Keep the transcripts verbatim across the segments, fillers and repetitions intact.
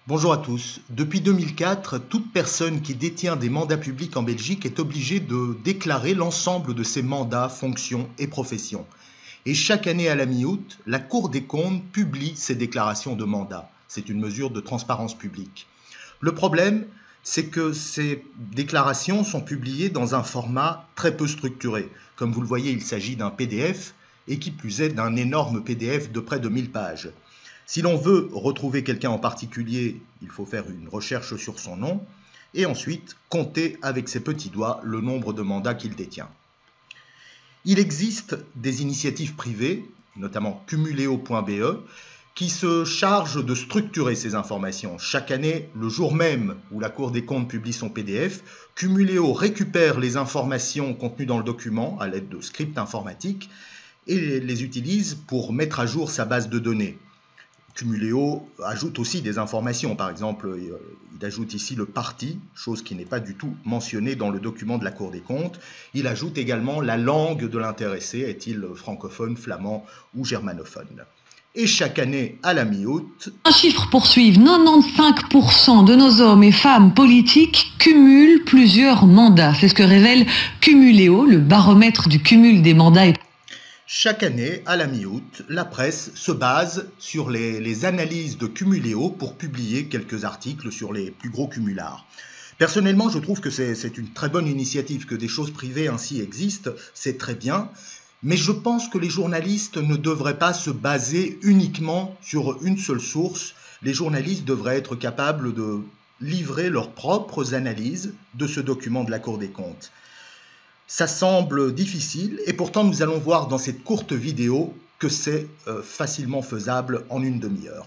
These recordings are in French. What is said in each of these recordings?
Bonjour à tous. Depuis deux mille quatre, toute personne qui détient des mandats publics en Belgique est obligée de déclarer l'ensemble de ses mandats, fonctions et professions. Et chaque année à la mi-août, la Cour des comptes publie ses déclarations de mandat. C'est une mesure de transparence publique. Le problème, c'est que ces déclarations sont publiées dans un format très peu structuré. Comme vous le voyez, il s'agit d'un P D F et qui plus est d'un énorme P D F de près de mille pages. Si l'on veut retrouver quelqu'un en particulier, il faut faire une recherche sur son nom et ensuite compter avec ses petits doigts le nombre de mandats qu'il détient. Il existe des initiatives privées, notamment Cumuleo point B E, qui se chargent de structurer ces informations. Chaque année, le jour même où la Cour des comptes publie son P D F, Cumuleo récupère les informations contenues dans le document à l'aide de scripts informatiques et les utilise pour mettre à jour sa base de données. Cumuleo ajoute aussi des informations, par exemple, il ajoute ici le parti, chose qui n'est pas du tout mentionnée dans le document de la Cour des comptes. Il ajoute également la langue de l'intéressé, est-il francophone, flamand ou germanophone. Et chaque année, à la mi-août... Un chiffre pour suivre, quatre-vingt-quinze pour cent de nos hommes et femmes politiques cumulent plusieurs mandats. C'est ce que révèle Cumuleo, le baromètre du cumul des mandats. Et... Chaque année, à la mi-août, la presse se base sur les, les analyses de Cumuleo pour publier quelques articles sur les plus gros cumulards. Personnellement, je trouve que c'est une très bonne initiative, que des choses privées ainsi existent, c'est très bien. Mais je pense que les journalistes ne devraient pas se baser uniquement sur une seule source. Les journalistes devraient être capables de livrer leurs propres analyses de ce document de la Cour des comptes. Ça semble difficile et pourtant nous allons voir dans cette courte vidéo que c'est euh, facilement faisable en une demi-heure.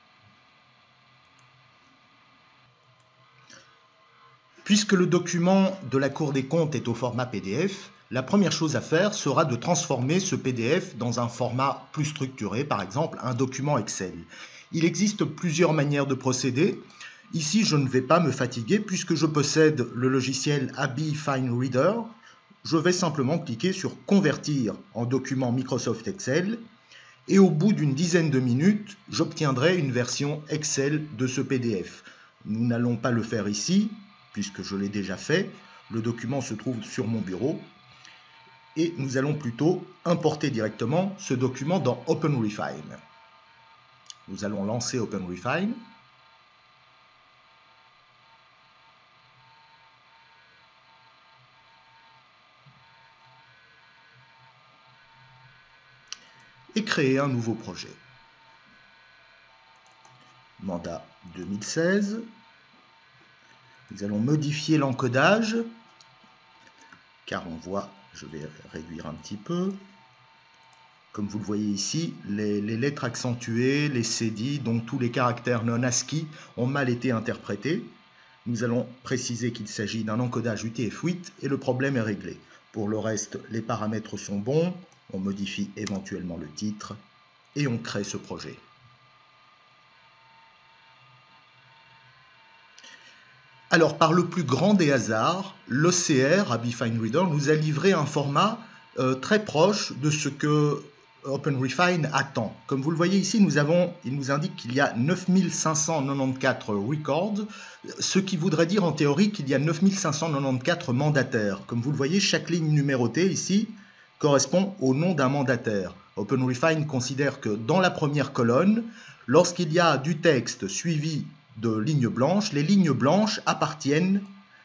Puisque le document de la Cour des comptes est au format P D F, la première chose à faire sera de transformer ce P D F dans un format plus structuré, par exemple un document Excel. Il existe plusieurs manières de procéder. Ici, je ne vais pas me fatiguer puisque je possède le logiciel Abi Fine Reader. Je vais simplement cliquer sur « Convertir en document Microsoft Excel » et au bout d'une dizaine de minutes, j'obtiendrai une version Excel de ce P D F. Nous n'allons pas le faire ici, puisque je l'ai déjà fait. Le document se trouve sur mon bureau. Et nous allons plutôt importer directement ce document dans OpenRefine. Nous allons lancer OpenRefine. Et créer un nouveau projet. Mandat deux mille seize. Nous allons modifier l'encodage, car on voit, je vais réduire un petit peu. Comme vous le voyez ici, les, les lettres accentuées, les C D I, donc tous les caractères non ASCII ont mal été interprétés. Nous allons préciser qu'il s'agit d'un encodage U T F huit et le problème est réglé. Pour le reste, les paramètres sont bons. On modifie éventuellement le titre et on crée ce projet. Alors, par le plus grand des hasards, l'O C R, Abi Fine Reader, nous a livré un format euh, très proche de ce que OpenRefine attend. Comme vous le voyez ici, nous avons, il nous indique qu'il y a neuf mille cinq cent quatre-vingt-quatorze records, ce qui voudrait dire en théorie qu'il y a neuf mille cinq cent quatre-vingt-quatorze mandataires. Comme vous le voyez, chaque ligne numérotée ici correspond au nom d'un mandataire. OpenRefine considère que dans la première colonne, lorsqu'il y a du texte suivi de lignes blanches, les lignes blanches appartiennent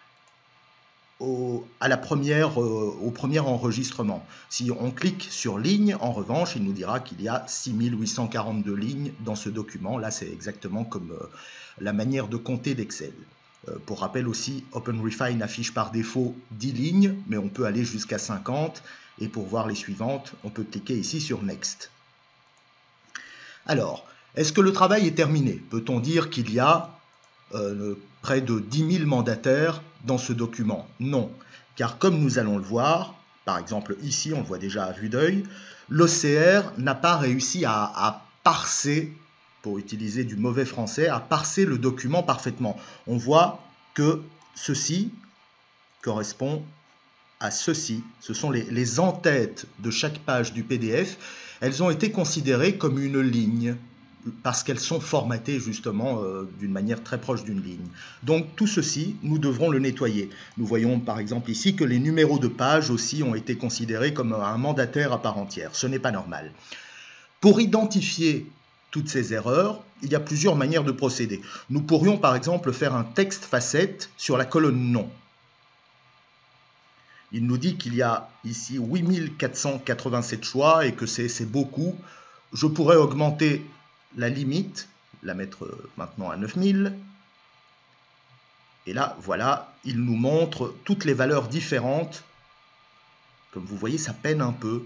au, à la première, euh, au premier enregistrement. Si on clique sur ligne, en revanche, il nous dira qu'il y a six mille huit cent quarante-deux lignes dans ce document. Là, c'est exactement comme euh, la manière de compter d'Excel. Euh, pour rappel aussi, OpenRefine affiche par défaut dix lignes, mais on peut aller jusqu'à cinquante. Et pour voir les suivantes, on peut cliquer ici sur Next. Alors, est-ce que le travail est terminé? Peut-on dire qu'il y a euh, près de dix mille mandataires dans ce document? Non, car comme nous allons le voir, par exemple ici, on le voit déjà à vue d'œil, l'O C R n'a pas réussi à, à parser, pour utiliser du mauvais français, à parser le document parfaitement. On voit que ceci correspond à ceci. Ce sont les, les en-têtes de chaque page du P D F. Elles ont été considérées comme une ligne. parce qu'elles sont formatées justement euh, d'une manière très proche d'une ligne. Donc tout ceci, nous devrons le nettoyer. Nous voyons par exemple ici que les numéros de page aussi ont été considérés comme un mandataire à part entière. Ce n'est pas normal. Pour identifier toutes ces erreurs, il y a plusieurs manières de procéder. Nous pourrions par exemple faire un texte facette sur la colonne nom. Il nous dit qu'il y a ici huit mille quatre cent quatre-vingt-sept choix et que c'est beaucoup. Je pourrais augmenter la limite, la mettre maintenant à neuf mille. Et là, voilà, il nous montre toutes les valeurs différentes. Comme vous voyez, ça peine un peu.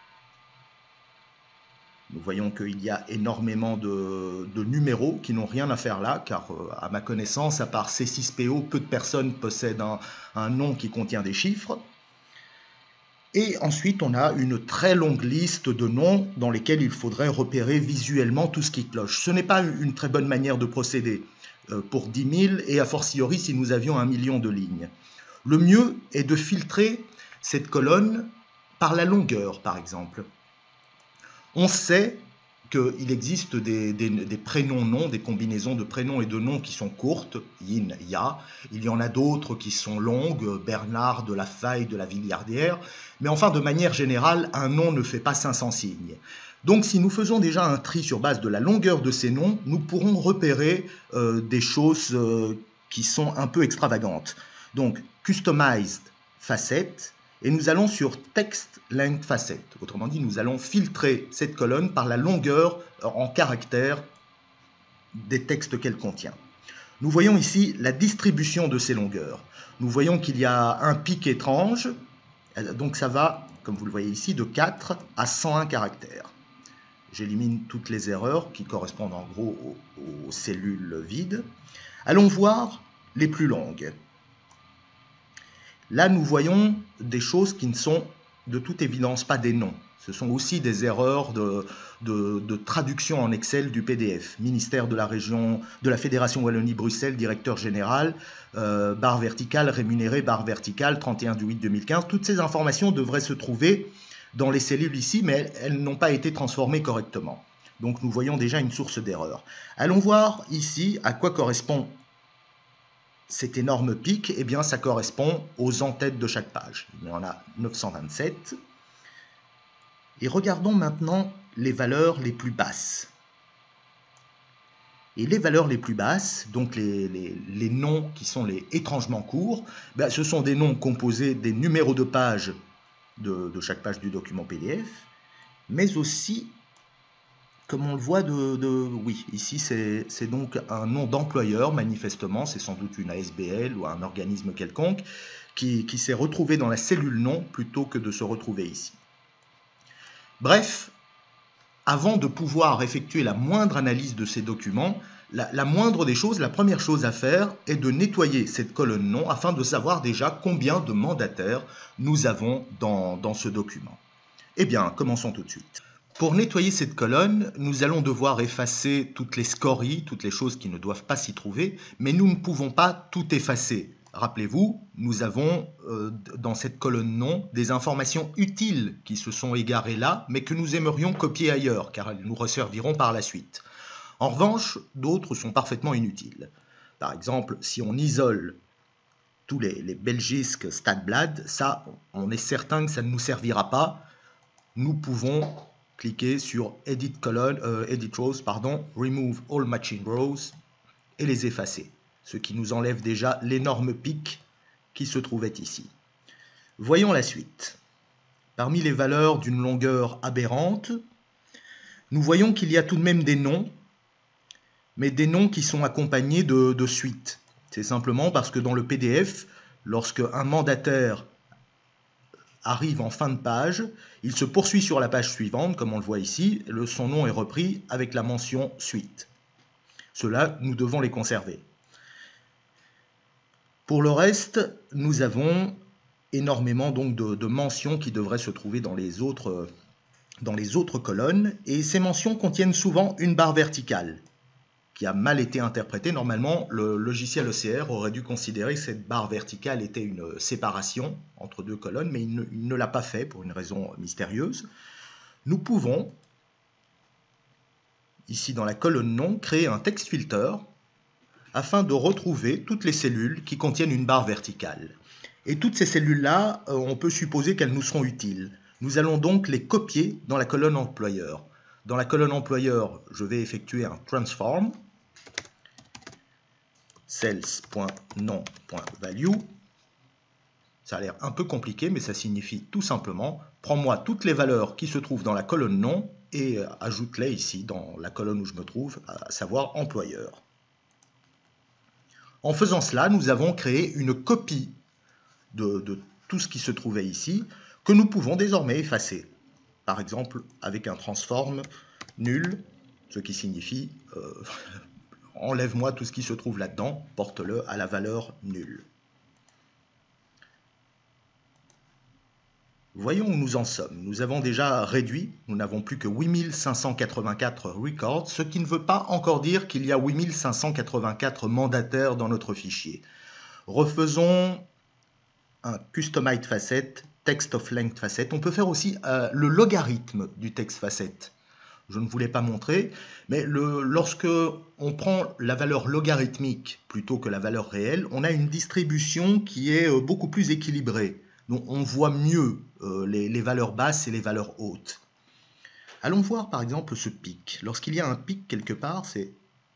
Nous voyons qu'il y a énormément de, de numéros qui n'ont rien à faire là, car à ma connaissance, à part C six P O, peu de personnes possèdent un, un nom qui contient des chiffres. Et ensuite, on a une très longue liste de noms dans lesquels il faudrait repérer visuellement tout ce qui cloche. Ce n'est pas une très bonne manière de procéder euh, pour dix mille et a fortiori si nous avions un million de lignes. Le mieux est de filtrer cette colonne par la longueur, par exemple. On sait qu'il existe des, des, des prénoms-noms, des combinaisons de prénoms et de noms qui sont courtes, yin, ya. Il y en a d'autres qui sont longues, Bernard, de la Faille, de la Villardière. Mais enfin, de manière générale, un nom ne fait pas cinq cents signes. Donc, si nous faisons déjà un tri sur base de la longueur de ces noms, nous pourrons repérer euh, des choses euh, qui sont un peu extravagantes. Donc, Customized Facet. Et nous allons sur Text Length Facet. Autrement dit, nous allons filtrer cette colonne par la longueur en caractères des textes qu'elle contient. Nous voyons ici la distribution de ces longueurs. Nous voyons qu'il y a un pic étrange. Donc ça va, comme vous le voyez ici, de quatre à cent un caractères. J'élimine toutes les erreurs qui correspondent en gros aux, aux cellules vides. Allons voir les plus longues. Là, nous voyons des choses qui ne sont de toute évidence pas des noms. Ce sont aussi des erreurs de, de, de traduction en Excel du P D F. Ministère de la région, de la Fédération Wallonie-Bruxelles, directeur général, euh, barre verticale, rémunéré, barre verticale, trente et un du huit deux mille quinze. Toutes ces informations devraient se trouver dans les cellules ici, mais elles, elles n'ont pas été transformées correctement. Donc nous voyons déjà une source d'erreur. Allons voir ici à quoi correspond cet énorme pic. Eh bien, ça correspond aux en-têtes de chaque page. Il y en a neuf cent vingt-sept. Et regardons maintenant les valeurs les plus basses. Et les valeurs les plus basses, donc les, les, les noms qui sont les étrangement courts, ben, ce sont des noms composés des numéros de page de, de chaque page du document P D F, mais aussi, comme on le voit, de, de oui, ici c'est donc un nom d'employeur, manifestement, c'est sans doute une A S B L ou un organisme quelconque, qui, qui s'est retrouvé dans la cellule nom plutôt que de se retrouver ici. Bref, avant de pouvoir effectuer la moindre analyse de ces documents, la, la moindre des choses, la première chose à faire est de nettoyer cette colonne nom afin de savoir déjà combien de mandataires nous avons dans, dans ce document. Eh bien, commençons tout de suite. Pour nettoyer cette colonne, nous allons devoir effacer toutes les scories, toutes les choses qui ne doivent pas s'y trouver, mais nous ne pouvons pas tout effacer. Rappelez-vous, nous avons euh, dans cette colonne nom des informations utiles qui se sont égarées là, mais que nous aimerions copier ailleurs, car elles nous resserviront par la suite. En revanche, d'autres sont parfaitement inutiles. Par exemple, si on isole tous les, les belgisques Stadblad, ça, on est certain que ça ne nous servira pas. Nous pouvons cliquer sur Edit, column, euh, Edit Rows, pardon, Remove All Matching Rows et les effacer. Ce qui nous enlève déjà l'énorme pic qui se trouvait ici. Voyons la suite. Parmi les valeurs d'une longueur aberrante, nous voyons qu'il y a tout de même des noms, mais des noms qui sont accompagnés de, de suites. C'est simplement parce que dans le P D F, lorsque un mandataire arrive en fin de page, il se poursuit sur la page suivante, comme on le voit ici, le, son nom est repris avec la mention suite. Ceux-là, nous devons les conserver. Pour le reste, nous avons énormément donc de, de mentions qui devraient se trouver dans les, autres, dans les autres colonnes, et ces mentions contiennent souvent une barre verticale, qui a mal été interprétée. Normalement, le logiciel E C R aurait dû considérer que cette barre verticale était une séparation entre deux colonnes, mais il ne, il ne l'a pas fait pour une raison mystérieuse. Nous pouvons ici dans la colonne nom, créer un text filter afin de retrouver toutes les cellules qui contiennent une barre verticale. Et toutes ces cellules-là, on peut supposer qu'elles nous seront utiles. Nous allons donc les copier dans la colonne employeur. Dans la colonne employeur, je vais effectuer un transform, cells.nom.value. Ça a l'air un peu compliqué, mais ça signifie tout simplement, prends-moi toutes les valeurs qui se trouvent dans la colonne nom et ajoute-les ici dans la colonne où je me trouve, à savoir employeur. En faisant cela, nous avons créé une copie de, de tout ce qui se trouvait ici, que nous pouvons désormais effacer. Par exemple, avec un transform nul, ce qui signifie euh, enlève-moi tout ce qui se trouve là-dedans, porte-le à la valeur nulle. Voyons où nous en sommes. Nous avons déjà réduit, nous n'avons plus que huit mille cinq cent quatre-vingt-quatre records, ce qui ne veut pas encore dire qu'il y a huit mille cinq cent quatre-vingt-quatre mandataires dans notre fichier. Refaisons un customized facet, text of length facet. On peut faire aussi euh, le logarithme du text facet. Je ne voulais pas montrer, mais le, lorsque on prend la valeur logarithmique plutôt que la valeur réelle, on a une distribution qui est euh, beaucoup plus équilibrée. Donc on voit mieux euh, les, les valeurs basses et les valeurs hautes. Allons voir par exemple ce pic. Lorsqu'il y a un pic quelque part, c'est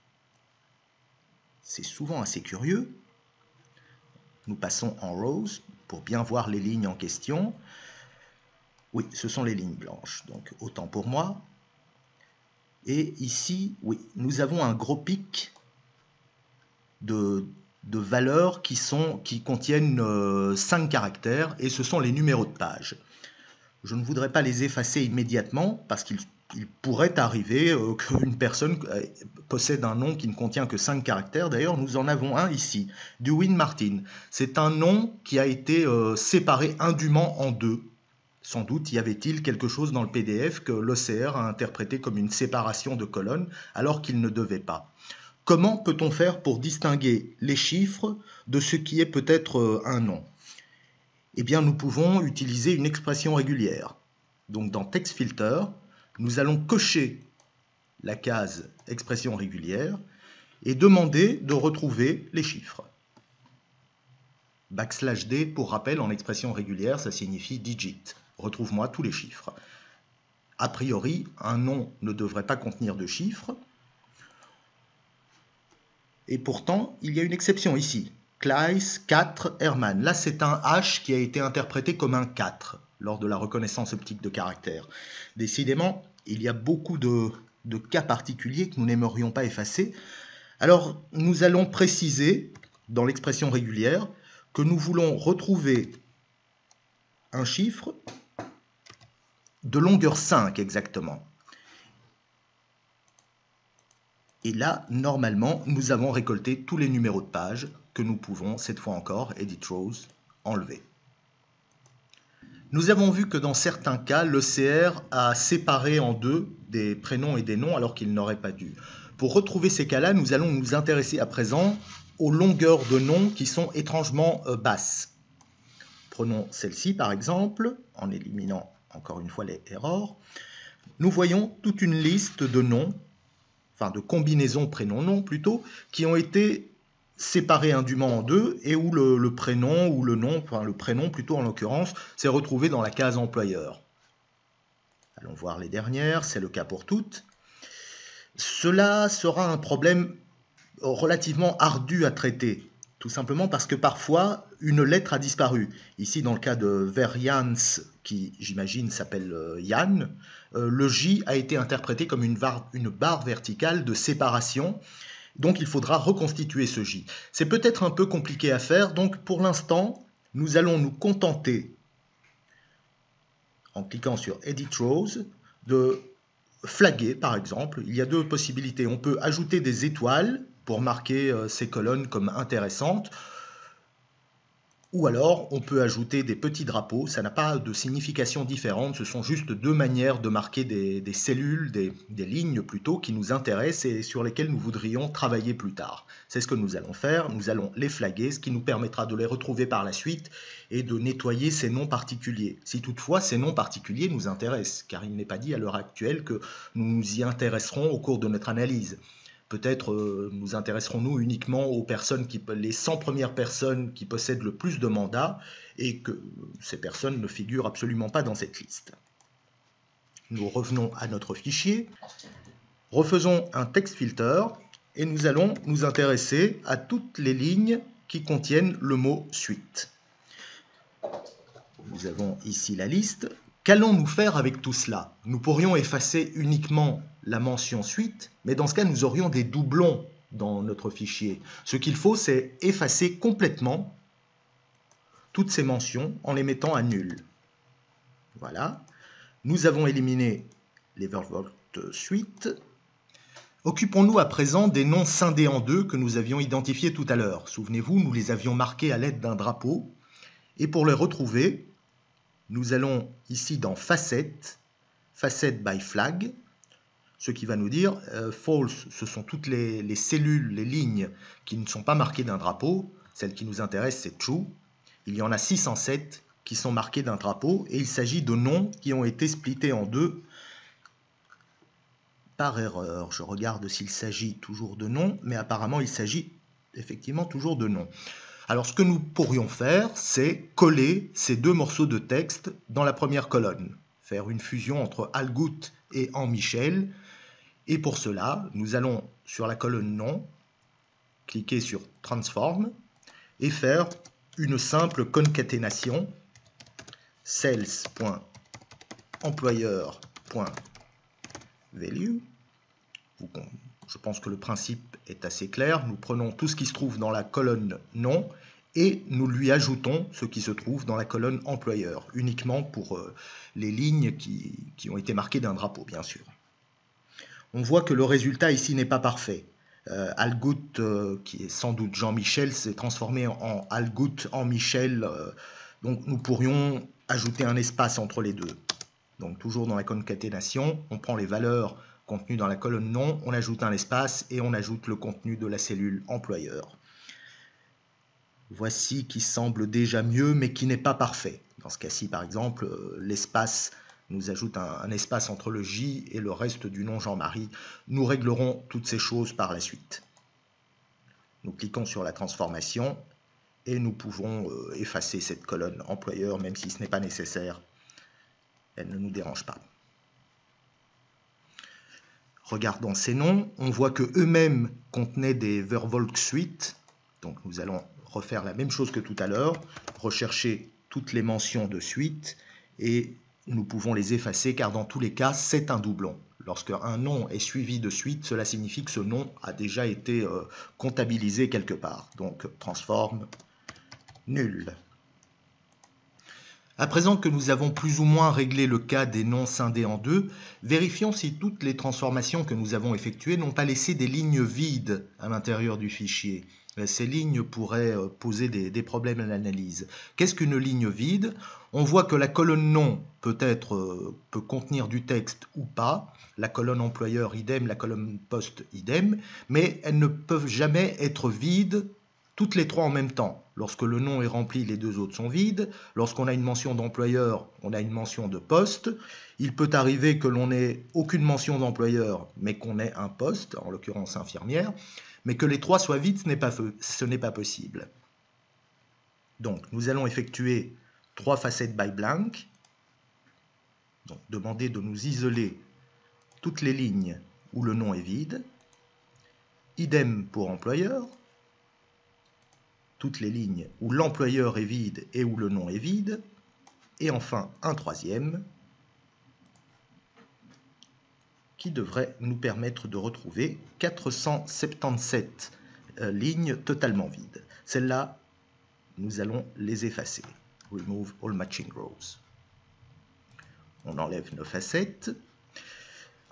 souvent assez curieux. Nous passons en rows pour bien voir les lignes en question. Oui, ce sont les lignes blanches, donc autant pour moi. Et ici, oui, nous avons un gros pic de, de valeurs qui, sont, qui contiennent euh, cinq caractères, et ce sont les numéros de page. Je ne voudrais pas les effacer immédiatement, parce qu'il il pourrait arriver euh, qu'une personne possède un nom qui ne contient que cinq caractères. D'ailleurs, nous en avons un ici, Dewin Martin. C'est un nom qui a été euh, séparé indûment en deux. Sans doute y avait-il quelque chose dans le P D F que l'O C R a interprété comme une séparation de colonnes, alors qu'il ne devait pas. Comment peut-on faire pour distinguer les chiffres de ce qui est peut-être un nom? Eh bien, nous pouvons utiliser une expression régulière. Donc, dans Text Filter, nous allons cocher la case expression régulière et demander de retrouver les chiffres. Backslash D, pour rappel, en expression régulière, ça signifie digit. Retrouve-moi tous les chiffres. A priori, un nom ne devrait pas contenir de chiffres. Et pourtant, il y a une exception ici. Claes quatre Hermann. Là, c'est un H qui a été interprété comme un quatre lors de la reconnaissance optique de caractères. Décidément, il y a beaucoup de, de cas particuliers que nous n'aimerions pas effacer. Alors, nous allons préciser, dans l'expression régulière, que nous voulons retrouver un chiffre de longueur cinq exactement. Et là, normalement, nous avons récolté tous les numéros de page que nous pouvons, cette fois encore, Edit Rows, enlever. Nous avons vu que dans certains cas, l'O C R a séparé en deux des prénoms et des noms alors qu'il n'aurait pas dû. Pour retrouver ces cas-là, nous allons nous intéresser à présent aux longueurs de noms qui sont étrangement euh, basses. Prenons celle-ci par exemple, en éliminant encore une fois les erreurs. Nous voyons toute une liste de noms, enfin de combinaisons prénom-nom plutôt, qui ont été séparés indûment en deux et où le, le prénom ou le nom, enfin le prénom plutôt en l'occurrence, s'est retrouvé dans la case employeur. Allons voir les dernières, c'est le cas pour toutes. Cela sera un problème relativement ardu à traiter, tout simplement parce que parfois une lettre a disparu. Ici dans le cas de Verjans, qui j'imagine s'appelle Yann, euh, le J a été interprété comme une barre, une barre verticale de séparation. Donc il faudra reconstituer ce J. C'est peut-être un peu compliqué à faire, donc pour l'instant, nous allons nous contenter, en cliquant sur Edit Rows, de flaguer par exemple. Il y a deux possibilités. On peut ajouter des étoiles pour marquer euh, ces colonnes comme intéressantes, Ou alors, on peut ajouter des petits drapeaux, ça n'a pas de signification différente, ce sont juste deux manières de marquer des, des cellules, des, des lignes plutôt, qui nous intéressent et sur lesquelles nous voudrions travailler plus tard. C'est ce que nous allons faire, nous allons les flaguer, ce qui nous permettra de les retrouver par la suite et de nettoyer ces noms particuliers. Si toutefois ces noms particuliers nous intéressent, car il n'est pas dit à l'heure actuelle que nous nous y intéresserons au cours de notre analyse. Peut-être euh, nous intéresserons-nous uniquement aux personnes, qui, les cent premières personnes qui possèdent le plus de mandats et que ces personnes ne figurent absolument pas dans cette liste. Nous revenons à notre fichier, refaisons un text filter et nous allons nous intéresser à toutes les lignes qui contiennent le mot suite. Nous avons ici la liste. Qu'allons-nous faire avec tout cela? Nous pourrions effacer uniquement la mention suite, mais dans ce cas, nous aurions des doublons dans notre fichier. Ce qu'il faut, c'est effacer complètement toutes ces mentions en les mettant à nul. Voilà. Nous avons éliminé les vervolt suite. Occupons-nous à présent des noms scindés en deux que nous avions identifiés tout à l'heure. Souvenez-vous, nous les avions marqués à l'aide d'un drapeau. Et pour les retrouver, nous allons ici dans Facet, Facet by Flag, ce qui va nous dire euh, false, ce sont toutes les, les cellules, les lignes qui ne sont pas marquées d'un drapeau. Celle qui nous intéresse, c'est true. Il y en a six cent sept qui sont marquées d'un drapeau et il s'agit de noms qui ont été splittés en deux par erreur. Je regarde s'il s'agit toujours de noms, mais apparemment il s'agit effectivement toujours de noms. Alors ce que nous pourrions faire, c'est coller ces deux morceaux de texte dans la première colonne, faire une fusion entre Algout et Henri-Michel. Et pour cela, nous allons sur la colonne nom, cliquer sur Transform et faire une simple concaténation sales.employeur.value. Je pense que le principe est assez clair. Nous prenons tout ce qui se trouve dans la colonne nom et nous lui ajoutons ce qui se trouve dans la colonne employeur, uniquement pour euh, les lignes qui, qui ont été marquées d'un drapeau, bien sûr. On voit que le résultat ici n'est pas parfait. Euh, Algout, euh, qui est sans doute Jean-Michel, s'est transformé en, en Algout en Michel. Euh, donc nous pourrions ajouter un espace entre les deux. Donc toujours dans la concaténation, on prend les valeurs contenues dans la colonne nom, on ajoute un espace et on ajoute le contenu de la cellule employeur. Voici qui semble déjà mieux, mais qui n'est pas parfait. Dans ce cas-ci, par exemple, euh, l'espace nous ajoute un, un espace entre le J et le reste du nom Jean-Marie. Nous réglerons toutes ces choses par la suite. Nous cliquons sur la transformation et nous pouvons euh, effacer cette colonne employeur, même si ce n'est pas nécessaire. Elle ne nous dérange pas. Regardons ces noms, on voit que eux-mêmes contenaient des vervolt suite. Donc nous allons refaire la même chose que tout à l'heure, rechercher toutes les mentions de suite et nous pouvons les effacer car dans tous les cas, c'est un doublon. Lorsque un nom est suivi de suite, cela signifie que ce nom a déjà été euh, comptabilisé quelque part. Donc transform nul. À présent que nous avons plus ou moins réglé le cas des noms scindés en deux, vérifions si toutes les transformations que nous avons effectuées n'ont pas laissé des lignes vides à l'intérieur du fichier. Ces lignes pourraient poser des, des problèmes à l'analyse. Qu'est-ce qu'une ligne vide? On voit que la colonne nom peut, être, peut contenir du texte ou pas, la colonne employeur idem, la colonne poste idem, mais elles ne peuvent jamais être vides toutes les trois en même temps. Lorsque le nom est rempli, les deux autres sont vides. Lorsqu'on a une mention d'employeur, on a une mention de poste. Il peut arriver que l'on n'ait aucune mention d'employeur, mais qu'on ait un poste, en l'occurrence infirmière. Mais que les trois soient vides, ce n'est pas, ce n'est pas possible. Donc, nous allons effectuer trois facettes by blank. Donc, demander de nous isoler toutes les lignes où le nom est vide. Idem pour employeur. Toutes les lignes où l'employeur est vide et où le nom est vide. Et enfin, un troisième qui devrait nous permettre de retrouver quatre cent soixante-dix-sept euh, lignes totalement vides. Celles-là, nous allons les effacer. Remove all matching rows. On enlève nos facettes.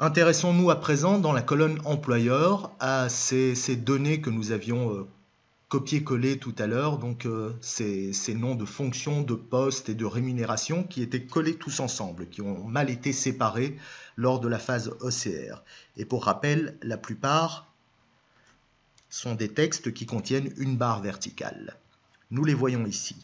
Intéressons-nous à présent dans la colonne employeur à ces, ces données que nous avions euh, copié-collé tout à l'heure, donc euh, ces, ces noms de fonctions, de postes et de rémunération qui étaient collés tous ensemble, qui ont mal été séparés lors de la phase O C R. Et pour rappel, la plupart sont des textes qui contiennent une barre verticale. Nous les voyons ici.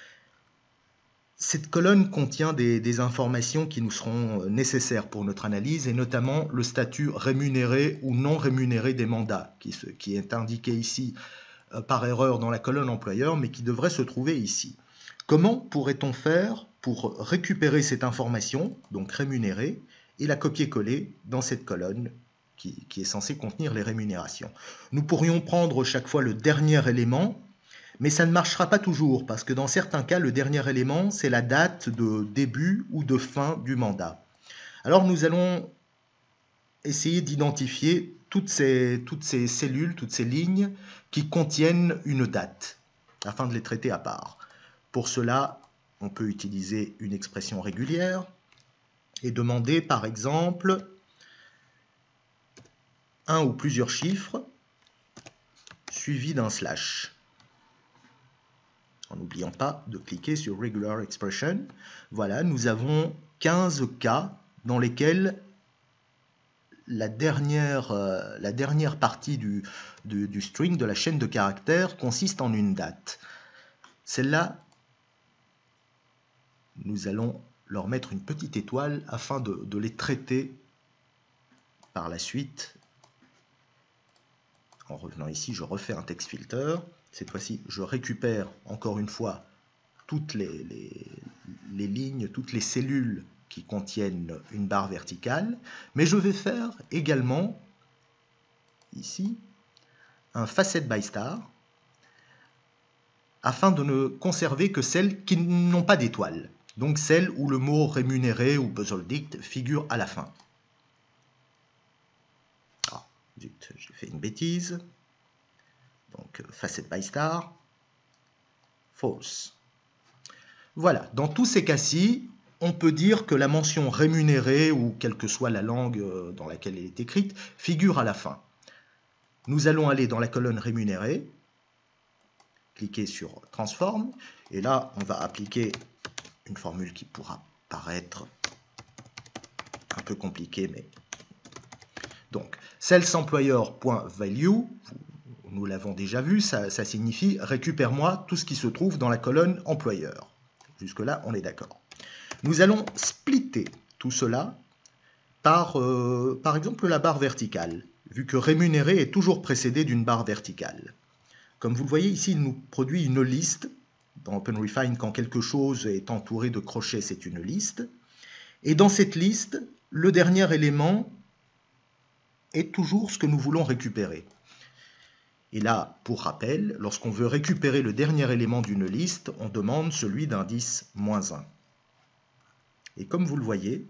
Cette colonne contient des, des informations qui nous seront nécessaires pour notre analyse, et notamment le statut rémunéré ou non rémunéré des mandats, qui, se, qui est indiqué ici euh, par erreur dans la colonne employeur, mais qui devrait se trouver ici. Comment pourrait-on faire pour récupérer cette information, donc rémunérée, et la copier-coller dans cette colonne qui, qui est censée contenir les rémunérations? Nous pourrions prendre chaque fois le dernier élément, mais ça ne marchera pas toujours, parce que dans certains cas, le dernier élément, c'est la date de début ou de fin du mandat. Alors nous allons essayer d'identifier toutes ces, toutes ces cellules, toutes ces lignes qui contiennent une date, afin de les traiter à part. Pour cela, on peut utiliser une expression régulière et demander, par exemple, un ou plusieurs chiffres suivis d'un slash. En n'oubliant pas de cliquer sur Regular Expression. Voilà, nous avons quinze cas dans lesquels la dernière, euh, la dernière partie du, du, du string, de la chaîne de caractères, consiste en une date. Celle-là, nous allons leur mettre une petite étoile afin de, de les traiter par la suite. En revenant ici, je refais un text filter. Cette fois-ci, je récupère encore une fois toutes les, les, les lignes, toutes les cellules qui contiennent une barre verticale, mais je vais faire également, ici, un facet by star, afin de ne conserver que celles qui n'ont pas d'étoile, donc celles où le mot rémunéré ou besoldigt figure à la fin. Ah, zut, j'ai fait une bêtise. Donc, facet by star, false. Voilà, dans tous ces cas-ci, on peut dire que la mention rémunérée, ou quelle que soit la langue dans laquelle elle est écrite, figure à la fin. Nous allons aller dans la colonne rémunérée, cliquer sur Transform, et là, on va appliquer une formule qui pourra paraître un peu compliquée, mais... Donc, salesemployer.value, nous l'avons déjà vu, ça, ça signifie « récupère-moi tout ce qui se trouve dans la colonne employeur ». Jusque-là, on est d'accord. Nous allons splitter tout cela par, euh, par exemple, la barre verticale, vu que rémunéré est toujours précédé d'une barre verticale. Comme vous le voyez ici, il nous produit une liste. Dans OpenRefine, quand quelque chose est entouré de crochets, c'est une liste. Et dans cette liste, le dernier élément est toujours ce que nous voulons récupérer. Et là, pour rappel, lorsqu'on veut récupérer le dernier élément d'une liste, on demande celui d'indice moins un. Et comme vous le voyez,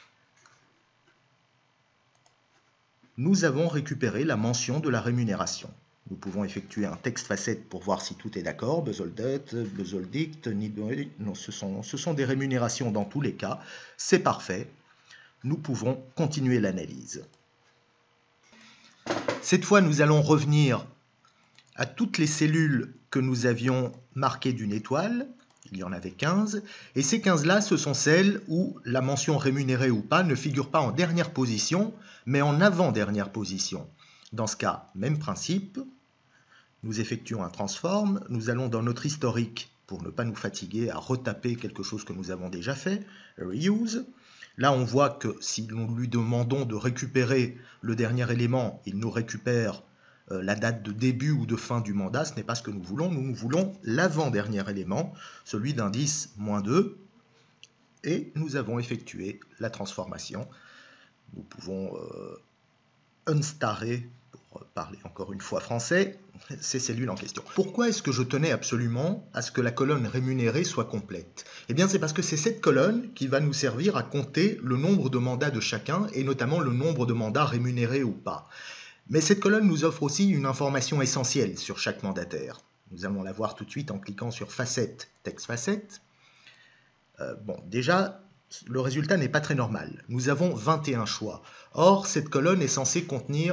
nous avons récupéré la mention de la rémunération. Nous pouvons effectuer un text facet pour voir si tout est d'accord. Besoldet, besoldict, non, ce sont, ce sont des rémunérations dans tous les cas. C'est parfait. Nous pouvons continuer l'analyse. Cette fois, nous allons revenir à toutes les cellules que nous avions marquées d'une étoile. Il y en avait quinze. Et ces quinze-là, ce sont celles où la mention rémunérée ou pas ne figure pas en dernière position, mais en avant-dernière position. Dans ce cas, même principe. Nous effectuons un transform. Nous allons dans notre historique pour ne pas nous fatiguer à retaper quelque chose que nous avons déjà fait. Reuse. Là, on voit que si nous lui demandons de récupérer le dernier élément, il nous récupère euh, la date de début ou de fin du mandat. Ce n'est pas ce que nous voulons. Nous, nous voulons l'avant-dernier élément, celui d'indice moins deux. Et nous avons effectué la transformation. Nous pouvons euh, unstarer, pour parler encore une fois français, ces cellules en question. Pourquoi est-ce que je tenais absolument à ce que la colonne rémunérée soit complète? Eh bien, c'est parce que c'est cette colonne qui va nous servir à compter le nombre de mandats de chacun, et notamment le nombre de mandats rémunérés ou pas. Mais cette colonne nous offre aussi une information essentielle sur chaque mandataire. Nous allons la voir tout de suite en cliquant sur Facet, Text Facet. Euh, bon, déjà, le résultat n'est pas très normal. Nous avons vingt et un choix. Or, cette colonne est censée contenir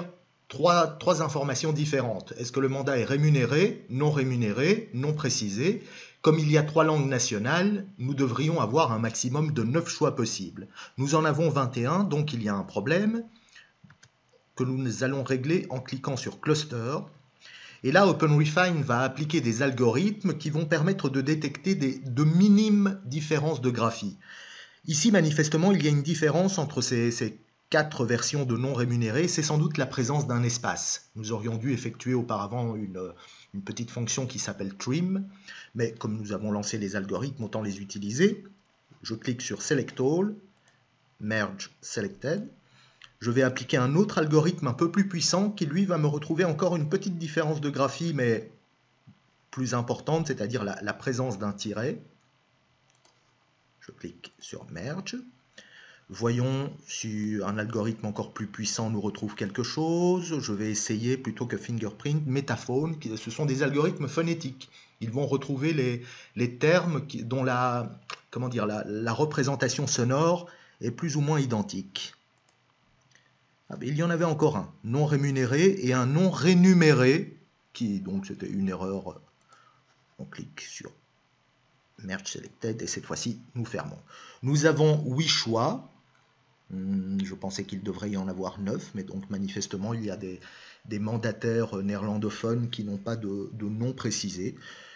trois, trois informations différentes. Est-ce que le mandat est rémunéré, non rémunéré, non précisé? Comme il y a trois langues nationales, nous devrions avoir un maximum de neuf choix possibles. Nous en avons vingt et un, donc il y a un problème que nous allons régler en cliquant sur Cluster. Et là, OpenRefine va appliquer des algorithmes qui vont permettre de détecter des, de minimes différences de graphie. Ici, manifestement, il y a une différence entre ces, ces quatre versions de non rémunérés. C'est sans doute la présence d'un espace. Nous aurions dû effectuer auparavant une, une petite fonction qui s'appelle trim, mais comme nous avons lancé les algorithmes, autant les utiliser. Je clique sur Select All, Merge Selected. Je vais appliquer un autre algorithme un peu plus puissant qui, lui, va me retrouver encore une petite différence de graphie, mais plus importante, c'est-à-dire la, la présence d'un tiret. Je clique sur Merge. Voyons si un algorithme encore plus puissant nous retrouve quelque chose. Je vais essayer, plutôt que Fingerprint, Metaphone. Ce sont des algorithmes phonétiques. Ils vont retrouver les, les termes qui, dont la, comment dire, la, la représentation sonore est plus ou moins identique. Ah, il y en avait encore un, non rémunéré, et un non rénuméré, qui, donc, c'était une erreur. On clique sur Merge Selected, et cette fois-ci, nous fermons. Nous avons huit choix. Je pensais qu'il devrait y en avoir neuf, mais donc, manifestement, il y a des, des mandataires néerlandophones qui n'ont pas de, de nom précisé.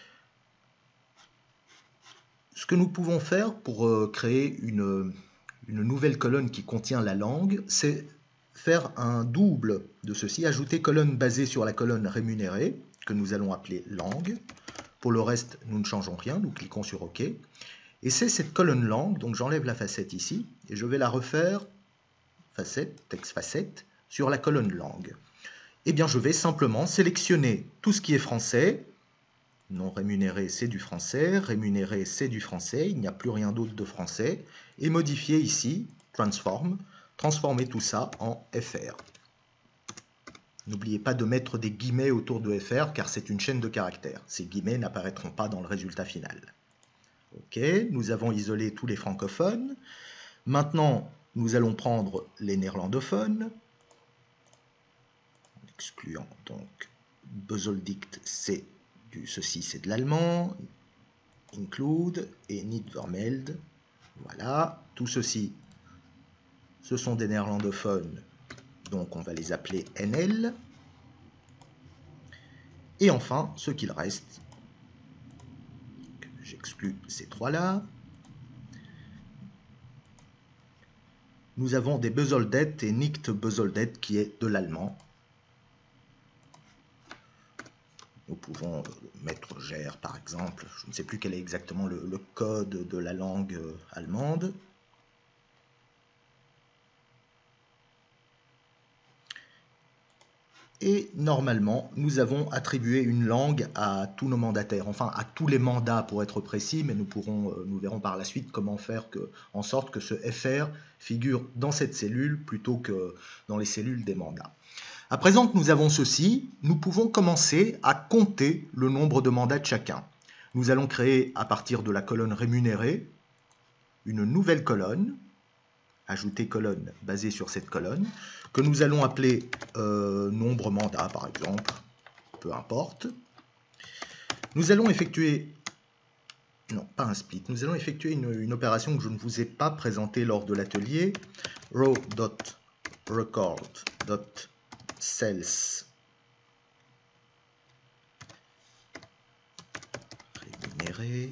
Ce que nous pouvons faire pour créer une, une nouvelle colonne qui contient la langue, c'est faire un double de ceci, ajouter colonne basée sur la colonne rémunérée, que nous allons appeler langue. Pour le reste, nous ne changeons rien, nous cliquons sur OK. Et c'est cette colonne langue, donc j'enlève la facette ici, et je vais la refaire, facette, texte facette, sur la colonne langue. Eh bien, je vais simplement sélectionner tout ce qui est français. Non rémunéré, c'est du français, rémunéré, c'est du français, il n'y a plus rien d'autre de français, et modifier ici, transform, transformer tout ça en F R. N'oubliez pas de mettre des guillemets autour de F R, car c'est une chaîne de caractères. Ces guillemets n'apparaîtront pas dans le résultat final. Ok, nous avons isolé tous les francophones. Maintenant, nous allons prendre les néerlandophones, en excluant donc Besoldict, c'est du ceci, c'est de l'allemand, include et Niet-Vermeld. Voilà, tout ceci, ce sont des néerlandophones, donc on va les appeler N L. Et enfin, ce qu'il reste, j'exclus ces trois-là. Nous avons des Besoldet et Nicht-Besoldet qui est de l'allemand. Nous pouvons mettre ger par exemple. Je ne sais plus quel est exactement le, le code de la langue allemande. Et normalement, nous avons attribué une langue à tous nos mandataires, enfin à tous les mandats pour être précis, mais nous, pourrons, nous verrons par la suite comment faire que, en sorte que ce F R figure dans cette cellule plutôt que dans les cellules des mandats. À présent que nous avons ceci, nous pouvons commencer à compter le nombre de mandats de chacun. Nous allons créer à partir de la colonne rémunérée une nouvelle colonne, ajouter colonne basée sur cette colonne, que nous allons appeler euh, nombre mandat par exemple, peu importe. Nous allons effectuer, non pas un split, nous allons effectuer une, une opération que je ne vous ai pas présentée lors de l'atelier, row.record.cells rémunéré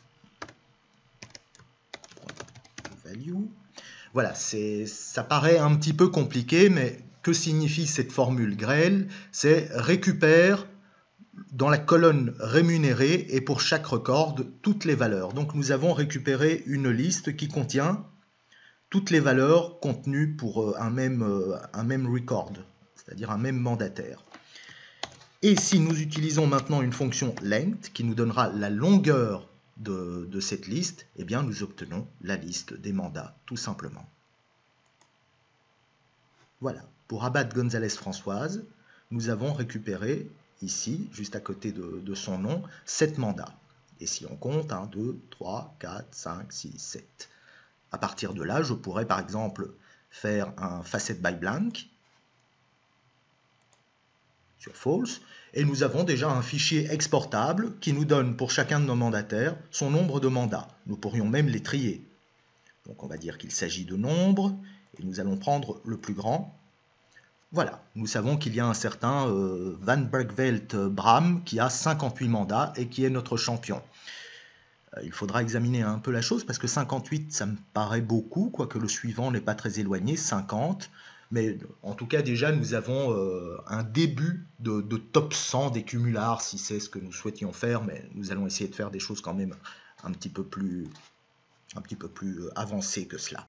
value. Voilà, ça paraît un petit peu compliqué, mais que signifie cette formule grêle? C'est récupère dans la colonne rémunérée et pour chaque record toutes les valeurs. Donc nous avons récupéré une liste qui contient toutes les valeurs contenues pour un même, un même record, c'est-à-dire un même mandataire. Et si nous utilisons maintenant une fonction length qui nous donnera la longueur de, de cette liste, eh bien nous obtenons la liste des mandats, tout simplement. Voilà, pour Abad González Françoise, nous avons récupéré ici, juste à côté de, de son nom, sept mandats. Et si on compte, un, deux, trois, quatre, cinq, six, sept. À partir de là, je pourrais par exemple faire un facet by blank. sur False, et nous avons déjà un fichier exportable qui nous donne pour chacun de nos mandataires son nombre de mandats. Nous pourrions même les trier. Donc on va dire qu'il s'agit de nombres, et nous allons prendre le plus grand. Voilà, nous savons qu'il y a un certain euh, Van Bergveld Bram qui a cinquante-huit mandats et qui est notre champion. Euh, il faudra examiner un peu la chose parce que cinquante-huit, ça me paraît beaucoup, quoique le suivant n'est pas très éloigné, cinquante. Mais en tout cas, déjà, nous avons euh, un début de, de top cent des cumulards, si c'est ce que nous souhaitions faire, mais nous allons essayer de faire des choses quand même un petit peu plus, un petit peu plus avancées que cela.